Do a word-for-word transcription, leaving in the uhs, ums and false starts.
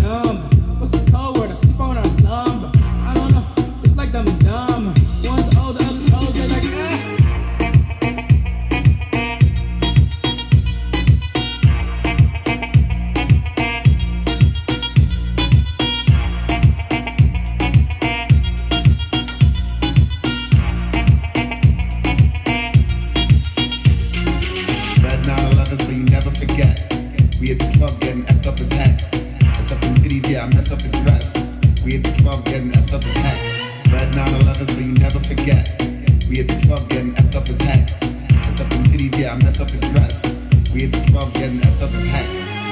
numb. What's the code word? I sleep on our slumber. I don't know, it's like dumb and dumb. One's old, the other's old, they're like, eh. So you never forget. We at the club getting effed up as heck. Mess up them titties, yeah, I mess up the dress. We at the club getting effed up as heck. Red nine eleven, so you never forget. We at the club getting effed up as heck. Mess up them titties, yeah, I mess up the dress. We at the club getting effed up as heck.